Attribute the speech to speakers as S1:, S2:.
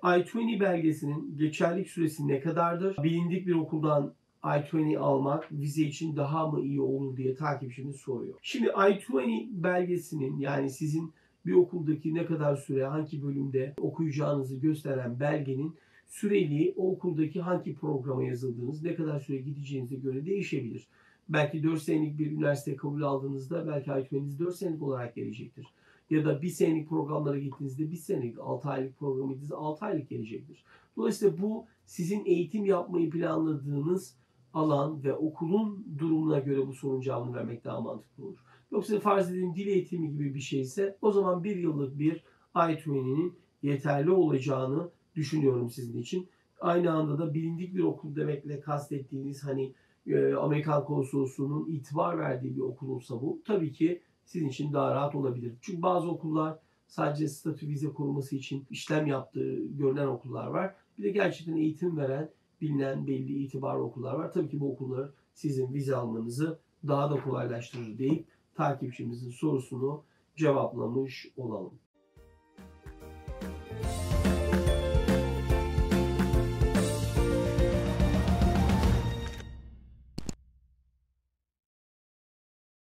S1: I-20 belgesinin geçerlilik süresi ne kadardır? Bilindik bir okuldan I-20 almak vize için daha mı iyi olur diye takipçimiz soruyor. Şimdi I-20 belgesinin, yani sizin bir okuldaki ne kadar süre hangi bölümde okuyacağınızı gösteren belgenin süreliği o okuldaki hangi programa yazıldığınız, ne kadar süre gideceğinize göre değişebilir. Belki 4 senelik bir üniversite kabul aldığınızda belki I-20'niz 4 senelik olarak gelecektir. Ya da 1 senelik programlara gittiğinizde 1 senelik, 6 aylık programa gittiğinizde 6 aylık gelecektir. Dolayısıyla bu sizin eğitim yapmayı planladığınız alan ve okulun durumuna göre bu sorunun cevabını vermek daha mantıklı olur. Yoksa farz edelim dil eğitimi gibi bir şeyse o zaman 1 yıllık bir I-20'nin yeterli olacağını düşünüyorum sizin için. Aynı anda da bilindik bir okul demekle kastettiğiniz hani Amerikan Konsolosluğu'nun itibar verdiği bir okul olsa bu tabii ki sizin için daha rahat olabilir. Çünkü bazı okullar sadece statü vize koruması için işlem yaptığı görülen okullar var. Bir de gerçekten eğitim veren, bilinen, belli, itibarlı okullar var. Tabii ki bu okullar sizin vize almanızı daha da kolaylaştırır deyip takipçimizin sorusunu cevaplamış olalım.